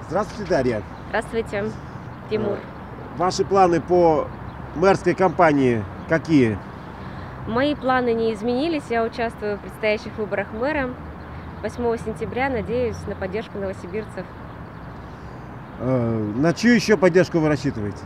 Здравствуйте, Дарья. Здравствуйте, Тимур. Ваши планы по мэрской кампании какие? Мои планы не изменились. Я участвую в предстоящих выборах мэра 8 сентября. Надеюсь на поддержку новосибирцев. На чью еще поддержку вы рассчитываете?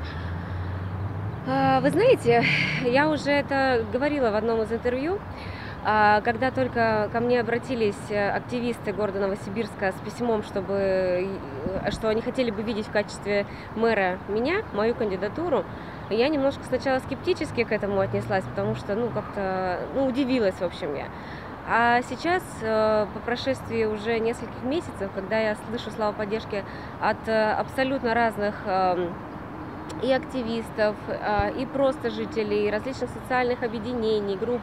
Вы знаете, я уже это говорила в одном из интервью. Когда только ко мне обратились активисты города Новосибирска с письмом, что они хотели бы видеть в качестве мэра меня, мою кандидатуру, я немножко сначала скептически к этому отнеслась, потому что, как-то, удивилась, в общем, я. А сейчас, по прошествии уже нескольких месяцев, когда я слышу слова поддержки от абсолютно разных и активистов, и просто жителей, различных социальных объединений, групп,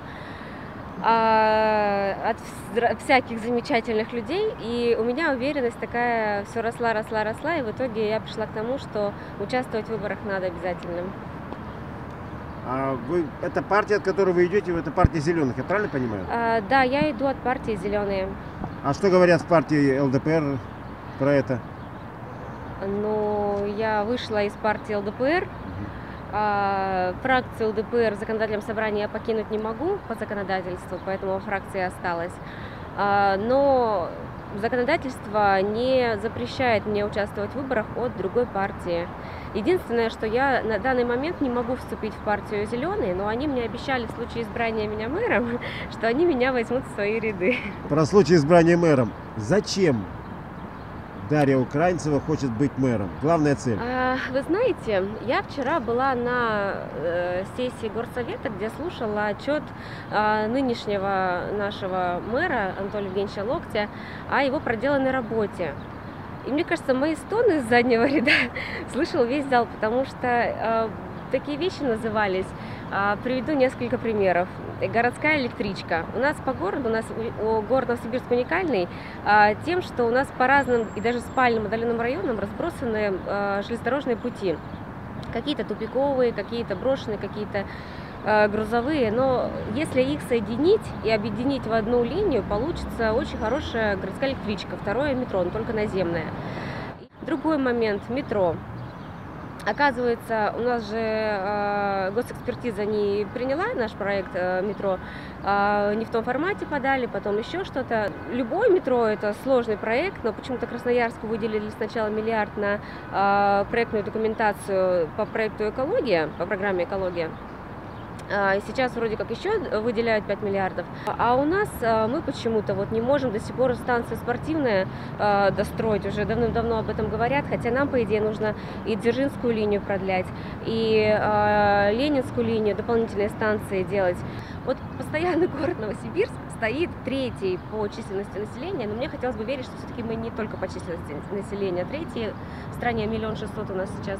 от всяких замечательных людей, и у меня уверенность такая все росла, и в итоге я пришла к тому, что участвовать в выборах надо обязательно. Это партия, от которой вы идете, это партия зеленых, я правильно понимаю? Да, я иду от партии «Зеленые». А что говорят в партии ЛДПР про это? Я вышла из партии ЛДПР. Фракцию ЛДПР в законодательном собрании я покинуть не могу по законодательству, поэтому фракция осталась. Но законодательство не запрещает мне участвовать в выборах от другой партии. Единственное, что я на данный момент не могу вступить в партию «Зеленые», но они мне обещали в случае избрания меня мэром, что они меня возьмут в свои ряды. Про случай избрания мэром. Зачем Дарья Украинцева хочет быть мэром? Главная цель. Вы знаете, я вчера была на сессии горсовета, где слушала отчет нынешнего нашего мэра Анатолия Евгеньевича Локтя о его проделанной работе. И мне кажется, мои стоны с заднего ряда слышал весь зал, потому что такие вещи назывались. Приведу несколько примеров. Городская электричка. У нас по городу, город Новосибирск уникальный тем, что у нас по разным и даже спальным отдаленным районам разбросаны железнодорожные пути. Какие-то тупиковые, какие-то брошенные, какие-то грузовые. Но если их соединить и объединить в одну линию, получится очень хорошая городская электричка. Второе метро, но только наземное. Другой момент – метро. Оказывается, у нас же госэкспертиза не приняла наш проект метро, не в том формате подали, потом еще что-то. Любое метро – это сложный проект, но почему-то Красноярску выделили сначала миллиард на проектную документацию по проекту «Экология», по программе «Экология». И сейчас вроде как еще выделяют 5 миллиардов. А у нас мы почему-то не можем до сих пор станцию спортивная достроить. Уже давным-давно об этом говорят. Хотя нам, по идее, нужно и Дзержинскую линию продлять, и Ленинскую линию, дополнительные станции делать. Постоянно город Новосибирск стоит третий по численности населения. Но мне хотелось бы верить, что все-таки мы не только по численности населения, а третий в стране 1 600 000 у нас сейчас.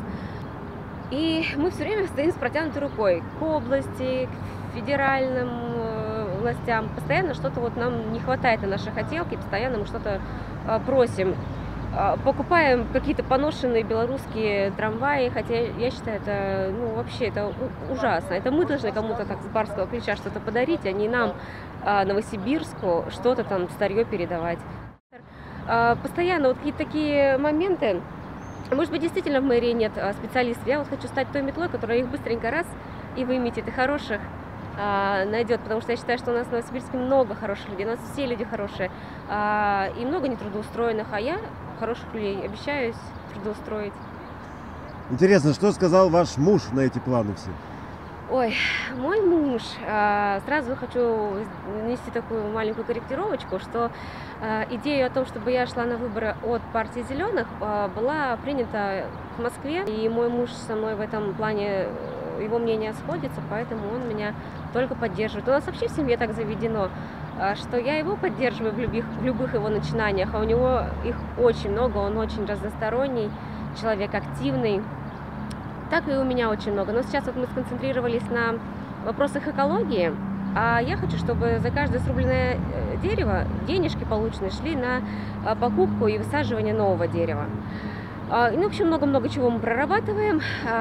И мы все время стоим с протянутой рукой к области, к федеральным властям. Постоянно что-то нам не хватает на наши хотелки, постоянно мы что-то просим. Покупаем какие-то поношенные белорусские трамваи, хотя я считаю, это вообще это ужасно. Это мы должны кому-то так с барского плеча что-то подарить, а не нам, Новосибирску, что-то там старье передавать. Постоянно какие-то такие моменты. Может быть, действительно в мэрии нет специалистов. Я хочу стать той метлой, которая их быстренько раз и выметит, и хороших найдет. Потому что я считаю, что у нас в Новосибирске много хороших людей, у нас все люди хорошие, и много нетрудоустроенных, а я хороших людей обещаюсь трудоустроить. Интересно, что сказал ваш муж на эти планы все? Ой, мой муж, сразу хочу внести такую маленькую корректировочку, что идея о том, чтобы я шла на выборы от партии «Зеленых», была принята в Москве, и мой муж со мной в этом плане, его мнение сходится, поэтому он меня только поддерживает. У нас вообще в семье так заведено, что я его поддерживаю в любых его начинаниях, а у него их очень много, он очень разносторонний, человек активный. Так и у меня очень много. Но сейчас мы сконцентрировались на вопросах экологии, а я хочу, чтобы за каждое срубленное дерево денежки полученные шли на покупку и высаживание нового дерева. В общем, много-много чего мы прорабатываем.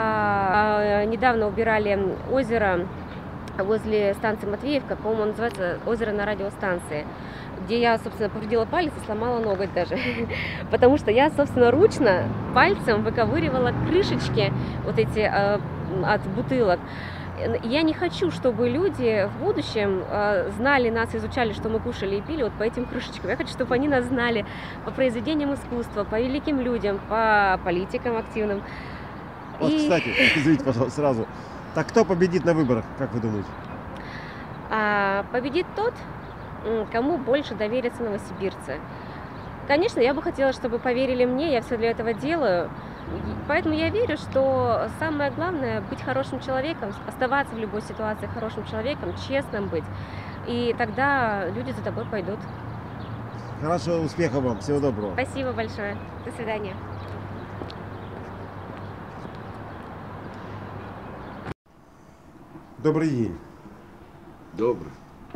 Недавно убирали озеро возле станции Матвеевка, по-моему, называется озеро на радиостанции. где я, собственно, повредила палец и сломала ноготь даже. Потому что я, собственно, ручно пальцем выковыривала крышечки вот эти от бутылок. Я не хочу, чтобы люди в будущем знали нас, изучали, что мы кушали и пили вот по этим крышечкам. Я хочу, чтобы они нас знали по произведениям искусства, по великим людям, по политикам активным. Вот, кстати, извините, пожалуйста, сразу. Так кто победит на выборах, как вы думаете? Победит тот, кому больше доверятся новосибирцы. Конечно, я бы хотела, чтобы поверили мне, я все для этого делаю. Поэтому я верю, что самое главное — быть хорошим человеком, оставаться в любой ситуации хорошим человеком, честным быть. И тогда люди за тобой пойдут. Хорошо, успехов вам, всего доброго. Спасибо большое. До свидания. Добрый день. Добрый.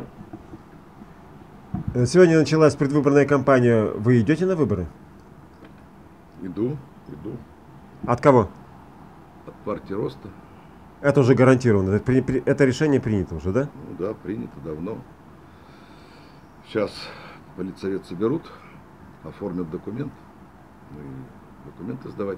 Сегодня началась предвыборная кампания. Вы идете на выборы? Иду. От кого? От партии Роста. Это уже гарантированно. Это решение принято уже, да? Ну да, принято давно. Сейчас политсовет соберут, оформят документ. Ну и документы сдавать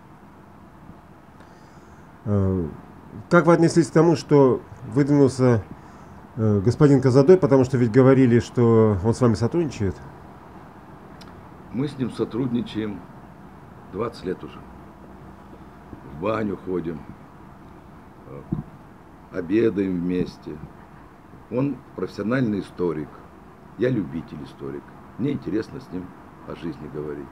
надо. Как вы отнеслись к тому, что выдвинулся господин Козадой, потому что ведь говорили, что он с вами сотрудничает? Мы с ним сотрудничаем 20 лет уже. В баню ходим, обедаем вместе. Он профессиональный историк, я любитель историк. Мне интересно с ним о жизни говорить.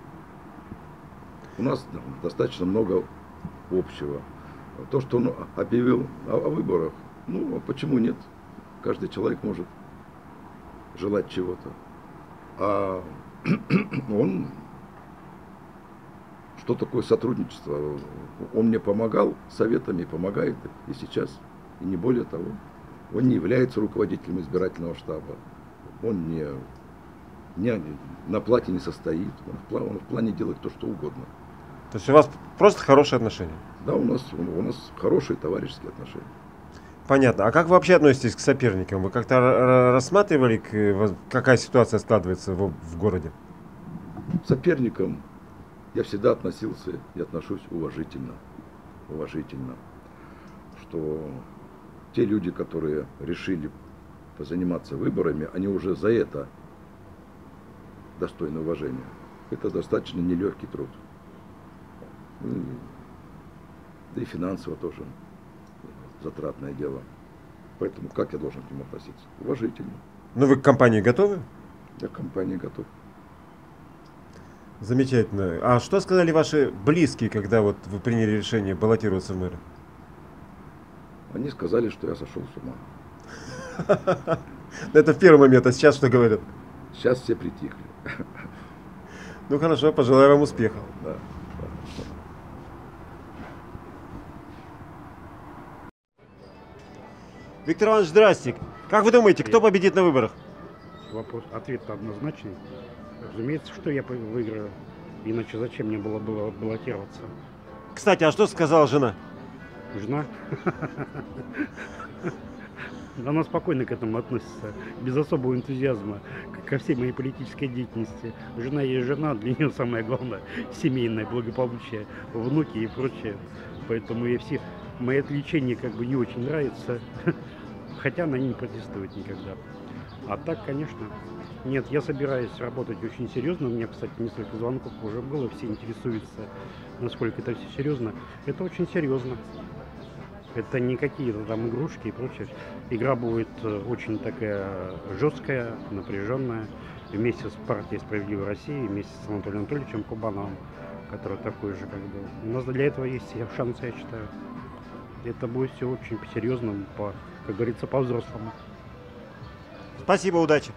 У нас достаточно много общего. То, что он объявил о выборах, ну, а почему нет? Каждый человек может желать чего-то. А он... Что такое сотрудничество? Он мне помогал советами, помогает и сейчас, и не более того. Он не является руководителем избирательного штаба. Он не на плате не состоит. Он в плане делает то, что угодно. То есть у вас просто хорошие отношения? Да, у нас хорошие товарищеские отношения. Понятно. А как вы вообще относитесь к соперникам? Вы как-то рассматривали, какая ситуация складывается в городе? Соперникам я всегда относился и отношусь уважительно. Что те люди, которые решили позаниматься выборами, они уже за это достойны уважения. Это достаточно нелегкий труд. Да и финансово тоже затратное дело. Поэтому как я должен к нему относиться? Уважительно. Ну вы к компании готовы? Я к компании готов. Замечательно. А что сказали ваши близкие, когда вот вы приняли решение баллотироваться в мэры? Они сказали, что я сошел с ума. Это в первый момент, а сейчас что говорят? Сейчас все притихли. Ну хорошо, пожелаю вам успехов. Да. Виктор Иванович, здрасте. Как вы думаете, кто победит на выборах? Ответ однозначный. Разумеется, что я выиграю. Иначе зачем мне было баллотироваться? Кстати, а что сказала жена? Жена? Она спокойно к этому относится, без особого энтузиазма, ко всей моей политической деятельности. Жена есть жена, для нее самое главное — семейное благополучие, внуки и прочее. Поэтому ей все мои отвлечения как бы не очень нравятся, хотя она не протестует никогда. А так, конечно, нет, я собираюсь работать очень серьезно. У меня, кстати, несколько звонков уже было, все интересуются, насколько это все серьезно. Это очень серьезно. Это не какие-то там игрушки и прочее. Игра будет очень такая жесткая, напряженная. Вместе с партией «Справедливой России», вместе с Анатолием Анатольевичем Кубановым, который такой же, как бы. У нас для этого есть шансы, я считаю. Это будет все очень по-серьезному, как говорится, по-взрослому. Спасибо, удачи.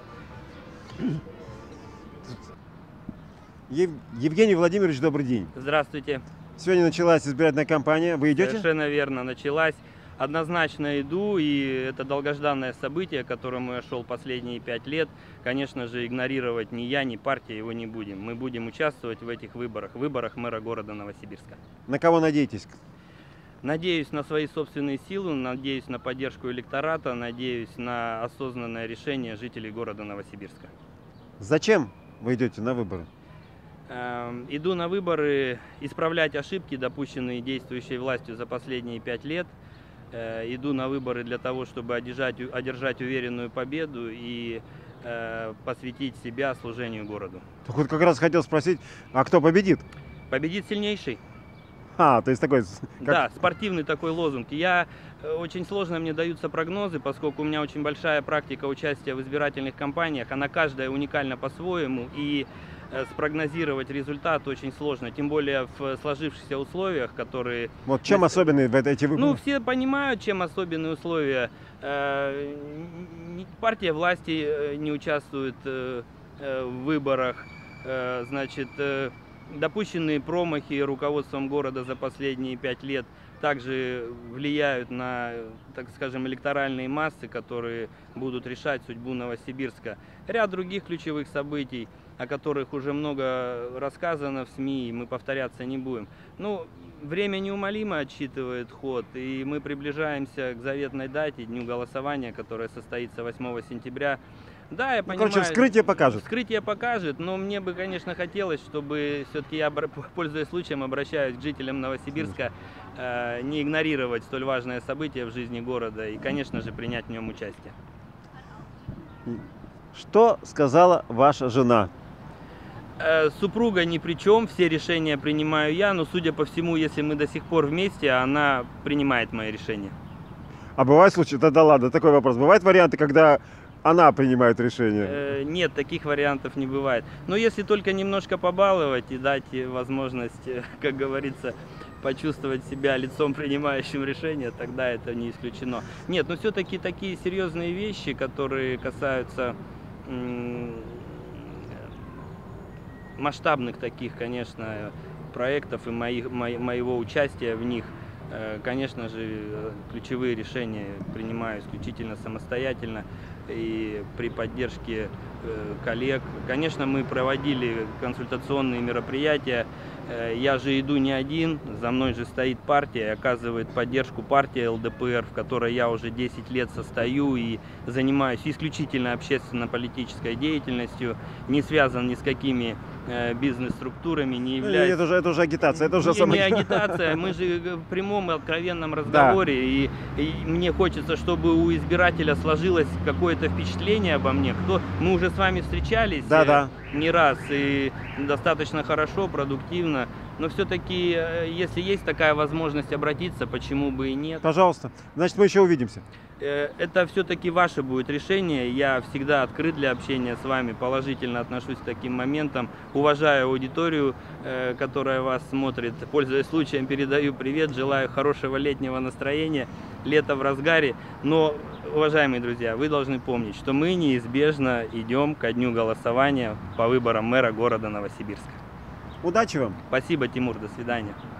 Евгений Владимирович, добрый день. Здравствуйте. Сегодня началась избирательная кампания. Вы идете? Совершенно верно, началась. Однозначно иду, и это долгожданное событие, к которому я шел последние 5 лет. Конечно же, игнорировать ни я, ни партия его не будем. Мы будем участвовать в этих выборах мэра города Новосибирска. На кого надеетесь? Надеюсь на свои собственные силы, надеюсь на поддержку электората, надеюсь на осознанное решение жителей города Новосибирска. Зачем вы идете на выборы? Иду на выборы исправлять ошибки, допущенные действующей властью за последние 5 лет. Иду на выборы для того, чтобы одержать уверенную победу и посвятить себя служению городу. Так вот как раз хотел спросить, а кто победит? Победит сильнейший. То есть такой... Да, спортивный такой лозунг. Очень сложно мне даются прогнозы, поскольку у меня очень большая практика участия в избирательных кампаниях. Она каждая уникальна по-своему, и спрогнозировать результат очень сложно. Тем более в сложившихся условиях, которые... Вот чем особенные эти выборы? Ну, все понимают, чем особенные условия. Партия власти не участвует в выборах. Значит, допущенные промахи руководством города за последние 5 лет также влияют на, так скажем, электоральные массы, которые будут решать судьбу Новосибирска. Ряд других ключевых событий, о которых уже много рассказано в СМИ, и мы повторяться не будем. Ну, время неумолимо отсчитывает ход, и мы приближаемся к заветной дате, дню голосования, которое состоится 8 сентября. Да, я понимаю. Короче, вскрытие покажет. Вскрытие покажет, но мне бы, конечно, хотелось, чтобы все-таки я, пользуясь случаем, обращаюсь к жителям Новосибирска, не игнорировать столь важное событие в жизни города и, конечно же, принять в нем участие. Что сказала ваша жена? Супруга ни при чем, все решения принимаю я, но, судя по всему, если мы до сих пор вместе, она принимает мои решения. А бывают случаи, да ладно, такой вопрос, бывают варианты, когда она принимает решение? Нет, таких вариантов не бывает. Но если только немножко побаловать и дать возможность, как говорится, почувствовать себя лицом, принимающим решение, тогда это не исключено. Нет, но все-таки такие серьезные вещи, которые касаются масштабных таких, конечно, проектов и моего участия в них, конечно же, ключевые решения принимаю исключительно самостоятельно и при поддержке коллег. Конечно, мы проводили консультационные мероприятия. Я же иду не один, за мной же стоит партия и оказывает поддержку партия ЛДПР, в которой я уже 10 лет состою и занимаюсь исключительно общественно-политической деятельностью, не связан ни с какими бизнес-структурами, не являюсь... Это уже агитация, это уже не агитация, мы же в прямом и откровенном разговоре, да. И мне хочется, чтобы у избирателя сложилось какое-то впечатление обо мне. Мы уже с вами встречались не раз и достаточно хорошо, продуктивно, но все-таки, если есть такая возможность обратиться, почему бы и нет. Пожалуйста, значит, мы еще увидимся. Это все-таки ваше будет решение. Я всегда открыт для общения с вами, положительно отношусь к таким моментам. Уважаю аудиторию, которая вас смотрит. Пользуясь случаем, передаю привет, желаю хорошего летнего настроения. Лето в разгаре. Но, уважаемые друзья, вы должны помнить, что мы неизбежно идем ко дню голосования по выборам мэра города Новосибирска. Удачи вам! Спасибо, Тимур, до свидания.